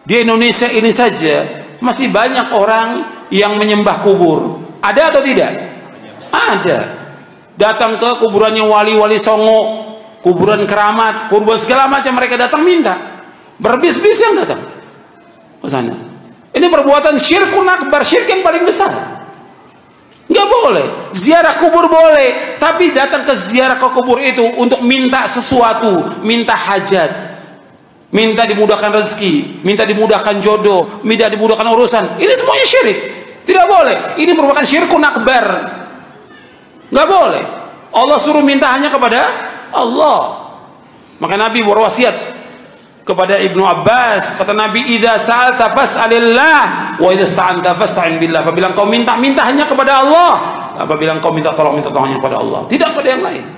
Di Indonesia ini saja masih banyak orang yang menyembah kubur. Ada atau tidak? Ada. Datang ke kuburannya wali-wali Songo, kuburan keramat, kuburan segala macam, mereka datang minta. Berbis-bis yang datang ke sana. Ini perbuatan syirkun akbar, syirik yang paling besar. Nggak boleh. Ziarah kubur boleh, tapi datang ke ziarah ke kubur itu untuk minta sesuatu, minta hajat, minta dimudahkan rezeki, minta dimudahkan jodoh, minta dimudahkan urusan. Ini semuanya syirik. Tidak boleh. Ini merupakan syirkun akbar. Nggak boleh. Allah suruh minta hanya kepada Allah. Maka Nabi berwasiat kepada Ibnu Abbas, kata Nabi, idza sa'alta fas'alillah wa idza sta'anta fasta'in billah. Apabila engkau minta, minta hanya kepada Allah. Apabila engkau minta tolong hanya kepada Allah, tidak kepada yang lain.